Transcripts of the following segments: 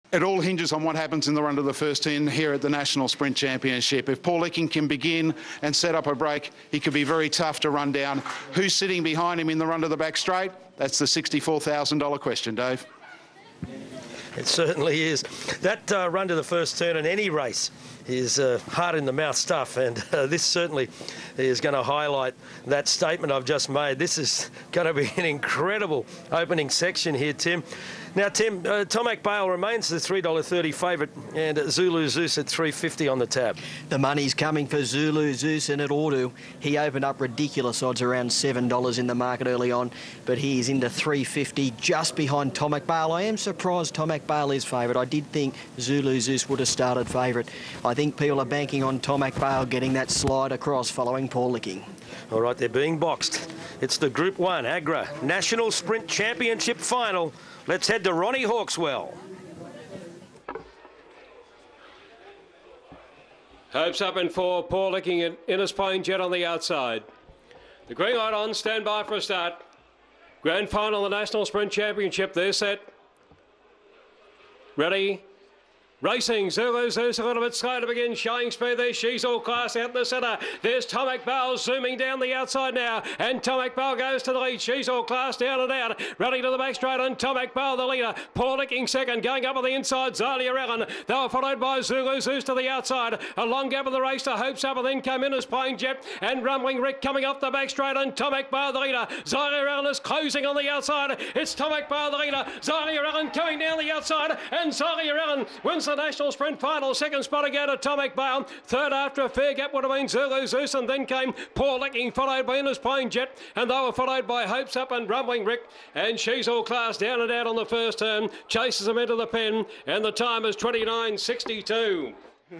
It all hinges on what happens in the run to the first 10 here at the National Sprint Championship. If Paul Licking can begin and set up a break, he could be very tough to run down. Who's sitting behind him in the run to the back straight? That's the $64,000 question, Dave. It certainly is. That run to the first turn in any race is hard in the mouth stuff, and this certainly is going to highlight that statement I've just made. This is going to be an incredible opening section here, Tim. Now, Tim, Tomac Bale remains the $3.30 favourite, and Zulu Zeus at $3.50 on the tab. The money's coming for Zulu Zeus, and it ought to. He opened up ridiculous odds around $7 in the market early on, but he is into $3.50 just behind Tomac Bale. I am surprised Tomac Bale is favourite. I did think Zulu Zeus would have started favourite. I think people are banking on Tomac Bale getting that slide across following Paul Licking. All right, they're being boxed. It's the Group 1 Agra National Sprint Championship final. Let's head to Ronnie Hawkswell. Hopes up in 4, Paul Licking and Innes Pine Jet on the outside. The green light on, stand by for a start. Grand final of the National Sprint Championship, they're set. Ready. Racing, Zulu Zeus a little bit slow to begin, showing speed there. She's all class out in the centre. There's Tomac Bale zooming down the outside now, and Tomac Bale goes to the lead. She's all class down and out, rally to the back straight, and Tomac Bale the leader. Paul Licking second, going up on the inside. Zalia Allen. They were followed by Zulu Zeus to the outside. A long gap of the race to Hopes Up, and then came in as Pine Jet and Rumbling Rick coming up the back straight, and Tomac Bale the leader. Zalia Allen is closing on the outside. It's Tomac Bale the leader. Zalia Allen coming down the outside, and Zalia Allen wins the National Sprint final. Second spot again to Tomac Bale. Third after a fair gap would have been Zulu Zeus, and then came Paul Licking, followed by Innes Pine Jet, and they were followed by Hopes Up and Rumbling Rick, and She's All Class down and out on the first turn, chases them into the pen, and the time is 29.62.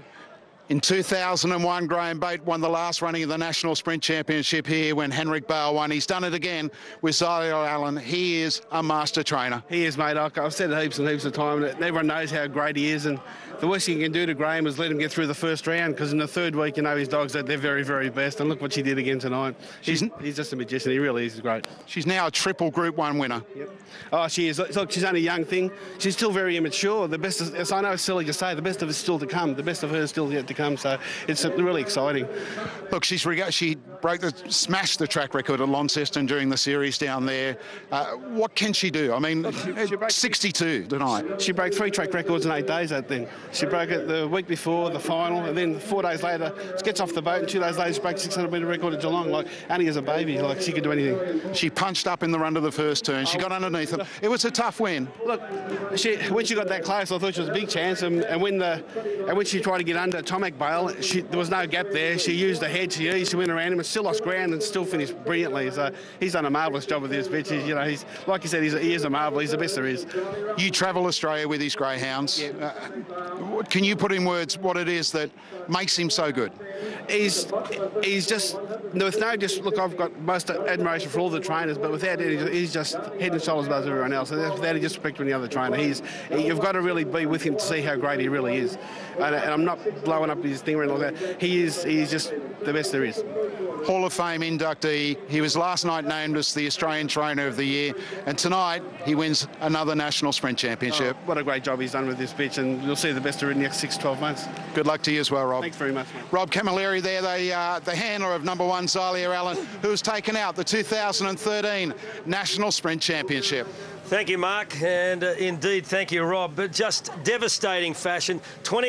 In 2001, Graham Bate won the last running of the National Sprint Championship here when Henrik Bale won. He's done it again with Zalia Allen. He is a master trainer. He is, mate. I've said it heaps and heaps of time, and everyone knows how great he is, and the worst thing you can do to Graham is let him get through the first round, because in the third week, you know, his dogs at their very, very best, and look what she did again tonight. He's just a magician. He really is great. She's now a triple Group 1 winner. Yep. Oh, she is. Look, she's only a young thing. She's still very immature. The best, as I know it's silly to say, the best of it's still to come. The best of her is still yet to come, so it's really exciting. Look, she smashed the track record at Launceston during the series down there. What can she do? I mean, she 62 tonight. She broke 3 track records in 8 days, that thing. She broke it the week before the final, and then 4 days later, she gets off the boat, and 2 days later, she broke 600-metre record at Geelong. Like, Annie is a baby. Like, she could do anything. She punched up in the run to the first turn. She got underneath them. It was a tough win. Look, when she got that close, I thought she was a big chance, and when she tried to get under Tomac Bale, there was no gap there. She used the head, she went around him and still lost ground and still finished brilliantly. So he's done a marvellous job with this bitch. He's like you said, he is a marvel. He's the best there is. You travel Australia with his greyhounds. Yeah. Can you put in words what it is that makes him so good? He's just, with no just look, I've got most admiration for all the trainers, but without it, he's just head and shoulders above everyone else. And without any disrespect to any other trainer, you've got to really be with him to see how great he really is. And I'm not blowing up his thing or anything like that. He's just the best there is. Hall of Fame inductee. He was last night named as the Australian Trainer of the Year, and tonight he wins another National Sprint Championship. Oh, what a great job he's done with this bitch, and you'll see the best of it in the next 6-12 months. Good luck to you as well, Rob. Thanks very much, mate. Rob Camilleri there, the handler of number 1 Zalia Allen, who has taken out the 2013 National Sprint Championship. Thank you, Mark, and indeed, thank you, Rob. But just devastating fashion,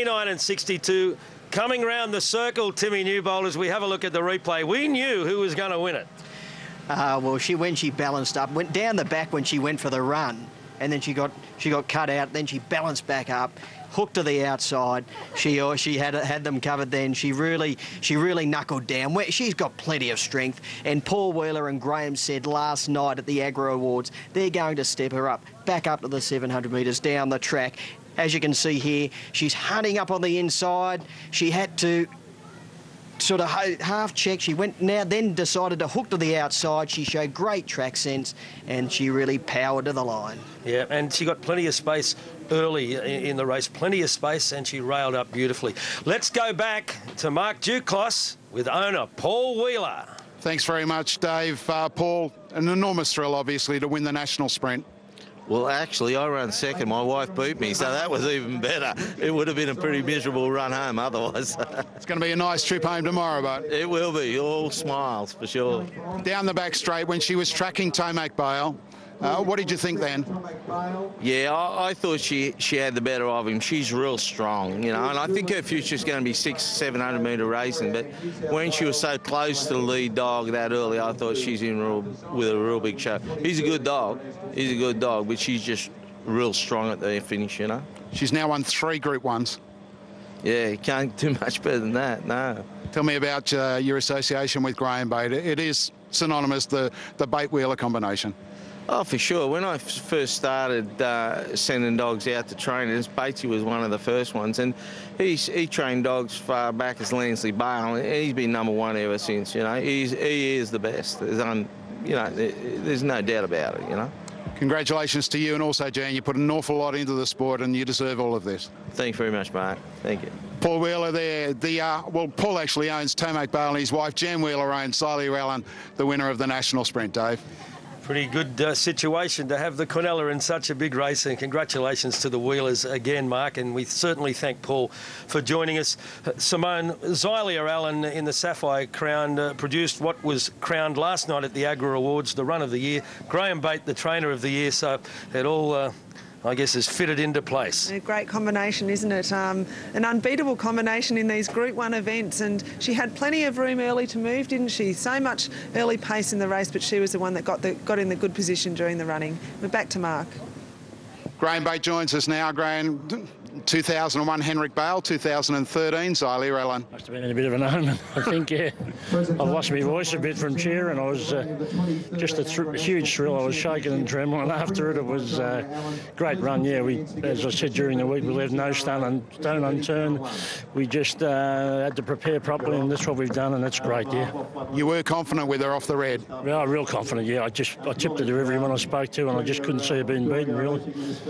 29.62. Coming round the circle, Timmy Newbold, as we have a look at the replay. We knew who was going to win it. Well, when she balanced up, went down the back when she went for the run, and then she got cut out. Then she balanced back up, hooked to the outside. She had them covered. Then she really knuckled down. She's got plenty of strength. And Paul Wheeler and Graham said last night at the Agro Awards they're going to step her up, back up to the 700 metres down the track. As you can see here, she's hunting up on the inside. She had to sort of half check. She then decided to hook to the outside. She showed great track sense, and she really powered to the line. Yeah, and she got plenty of space early in the race, plenty of space, and she railed up beautifully. Let's go back to Mark Duclos with owner Paul Wheeler. Thanks very much, Dave. Paul, an enormous thrill, obviously, to win the National Sprint. Well, actually, I ran second. My wife beat me, so that was even better. It would have been a pretty miserable run home otherwise. It's going to be a nice trip home tomorrow, but It will be. All smiles, for sure. down the back straight when she was tracking Tomac Bale. What did you think then? Yeah, I thought she had the better of him. She's real strong, you know, and I think her future's going to be 600-700 metre racing. But when she was so close to the lead dog that early, I thought she's in with a real big show. He's a good dog. He's a good dog, but she's just real strong at the finish, you know. She's now won 3 Group 1s. Yeah, you can't do much better than that, no. Tell me about your association with Graham Bate. It is synonymous, the Bate-Wheeler combination. Oh, for sure. When I first started sending dogs out to trainers, Batesy was one of the first ones, and he trained dogs far back as Lansley Bale, and he's been number 1 ever since. You know, he is the best. There's no doubt about it. You know. Congratulations to you, and also Jan. You put an awful lot into the sport, and you deserve all of this. Thanks very much, Mark. Thank you. Paul Wheeler there. Paul actually owns Tomac Bale, and his wife Jan Wheeler owns Xylia Allen, the winner of the National Sprint, Dave. Pretty good situation to have the Quinella in such a big race, and congratulations to the Wheelers again, Mark, and we certainly thank Paul for joining us. Simone, Xylia Allen in the Sapphire Crown produced what was crowned last night at the Agra Awards, the run of the year. Graham Bate, the trainer of the year, so it all... I guess is fitted into place. A great combination, isn't it? An unbeatable combination in these Group 1 events, and she had plenty of room early to move, didn't she? So much early pace in the race, but she was the one that got in the good position during the running. We're back to Mark. Graham Bate joins us now. Graham, 2001 Henrik Bale, 2013 Xylia Allen. Must have been in a bit of an omen, I think, yeah. I've lost my voice a bit from cheering. I was just a huge thrill. I was shaking and trembling after it. It was a great run, yeah. We, as I said during the week, we left no stone unturned. We just had to prepare properly, and that's what we've done, and that's great, yeah. You were confident with her off the red? Yeah, real confident, yeah. I tipped it to everyone I spoke to, and I just couldn't see her being beaten, really.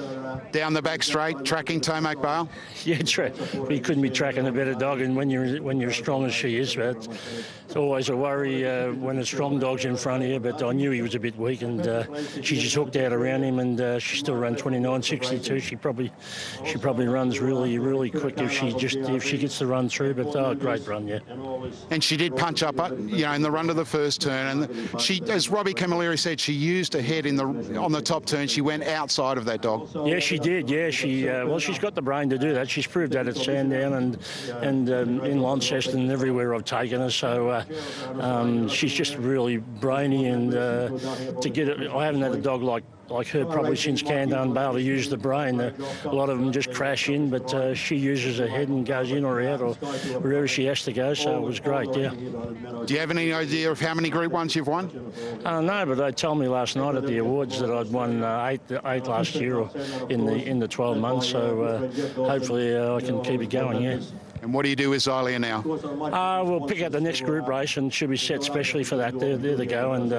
Down the back straight, tracking Tomac Bale? Yeah, you couldn't be tracking a better dog, and when you're as strong as she is, but it's always a worry when a strong dog's in front of you. But I knew he was a bit weak, and she just hooked out around him, and she still ran 29.62. She probably runs really quick if she gets the run through. But great run, yeah. And she did punch up, in the run to the first turn, and she, as Robbie Camilleri said, she used her head on the top turn. She went outside of that dog. Yeah, she did. Yeah, she's got the brain to do that. She's proved that at Sandown and in Launceston and everywhere I've taken her. So she's just really brainy, and to get it, I haven't had a dog like her probably since Candan Bale to use the brain. A lot of them just crash in, but she uses her head and goes in or out or wherever she has to go, so it was great, yeah. Do you have any idea of how many Group 1s you've won? No, but they told me last night at the awards that I'd won eight last year or in the 12 months, so hopefully I can keep it going, yeah. And what do you do with Xylia now? We'll pick out the next group race, and she'll be set specially for that. There they go. And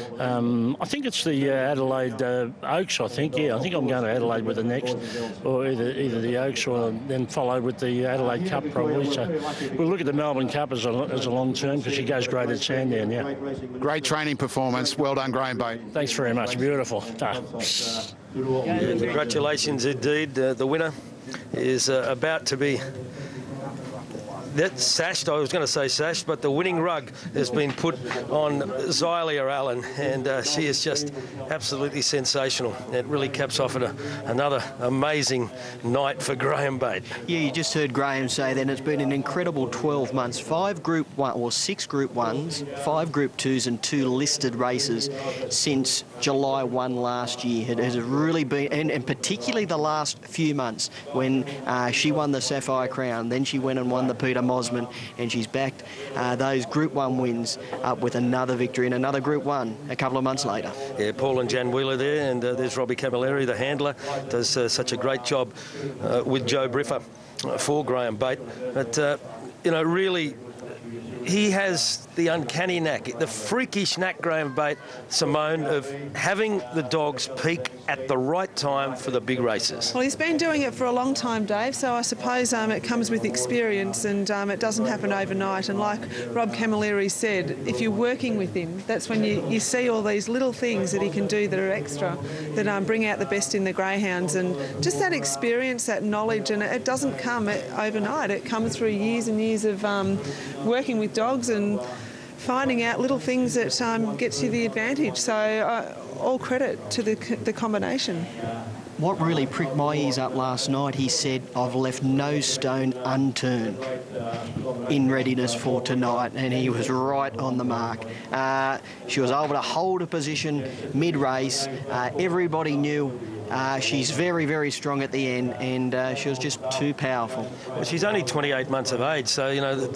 I think it's the Adelaide Oaks, I think. Yeah, I think I'm going to Adelaide with the next, or either the Oaks or then followed with the Adelaide Cup probably. So we'll look at the Melbourne Cup as a long term, because she goes great at Sandown, yeah. Great training performance. Well done, Graham Bate. Thanks very much. Beautiful. Congratulations indeed. The winner is about to be... That's sashed, I was going to say sashed, but the winning rug has been put on Xylia Allen, and she is just absolutely sensational. It really caps off at another amazing night for Graham Bate. Yeah, you just heard Graham say then it's been an incredible 12 months. 5 Group 1 or 6 Group 1s, 5 Group 2s and 2 listed races since July 1 last year. It has really been, and particularly the last few months when she won the Sapphire Crown, then she went and won the Peter Mosman, and she's backed those Group 1 wins up with another victory in another Group 1 a couple of months later. Yeah, Paul and Jan Wheeler there, and there's Robbie Camilleri, the handler, does such a great job with Joe Briffa for Graham Bate. But, really, he has the uncanny knack, the freakish knack, Graham Bate, Simone, of having the dogs peak at the right time for the big races? Well, he's been doing it for a long time, Dave, so I suppose it comes with experience, and it doesn't happen overnight. And like Rob Camilleri said, if you're working with him, that's when you see all these little things that he can do that are extra, that bring out the best in the greyhounds. And just that experience, that knowledge, and it doesn't come overnight. It comes through years and years of working with dogs and finding out little things that gets you the advantage. So all credit to the combination. What really pricked my ears up last night, he said, I've left no stone unturned in readiness for tonight, and he was right on the mark. She was able to hold a position mid-race. Everybody knew she's very, very strong at the end, and she was just too powerful. Well, she's only 28 months of age, so, you know,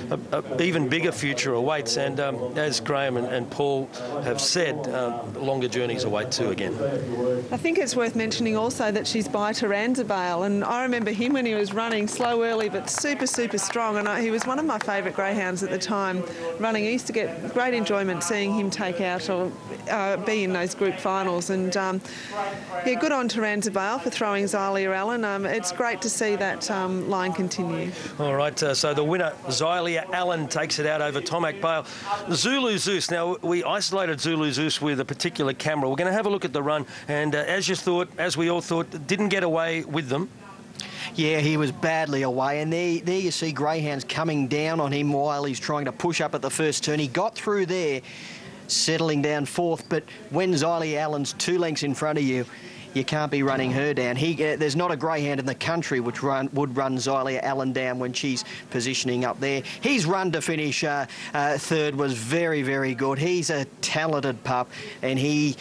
a even bigger future awaits. And as Graham and Paul have said, longer journeys await too again. I think it's worth mentioning also that she's by Taranzabale, and I remember him when he was running slow early but super, super strong, and he was one of my favourite greyhounds at the time running. I used to get great enjoyment seeing him take out or be in those group finals. And yeah, good on Taranzabale for throwing Xylia Allen. It's great to see that line continue. All right, so the winner, Xylia Allen, takes it out over Tomac Bale. Zulu Zeus. Now, we isolated Zulu Zeus with a particular camera. We're going to have a look at the run, and as we all thought, didn't get away with them. Yeah, he was badly away, and there you see greyhounds coming down on him while he's trying to push up at the first turn. He got through there, settling down fourth, but when Xylia Allen's 2 lengths in front of you, you can't be running her down. There's not a greyhound in the country which would run Xylia Allen down when she's positioning up there. His run to finish third was very, very good. He's a talented pup, and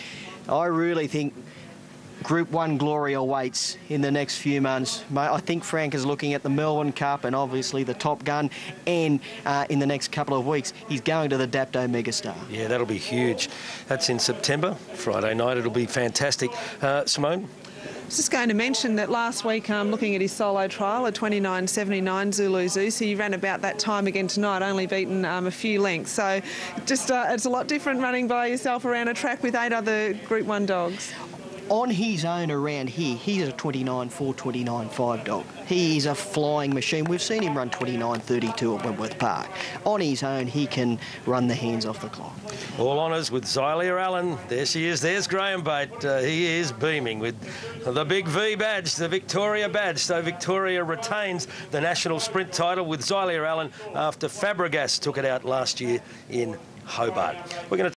I really think Group 1 glory awaits in the next few months. I think Frank is looking at the Melbourne Cup and obviously the Top Gun, and in the next couple of weeks he's going to the Dapto Megastar. Yeah, that'll be huge. That's in September, Friday night. It'll be fantastic. Simone? I was just going to mention that last week, looking at his solo trial, a 29.79 Zulu Zeus, he ran about that time again tonight, only beaten a few lengths. So just it's a lot different running by yourself around a track with 8 other Group 1 dogs. On his own around here, he's a 29.4, 29.5 dog. He's a flying machine. We've seen him run 29.32 at Wentworth Park. On his own, he can run the hands off the clock. All honours with Xylia Allen. There she is. There's Graham Bate. He is beaming with the big V badge, the Victoria badge. So Victoria retains the national sprint title with Xylia Allen after Fabregas took it out last year in Hobart. We're going to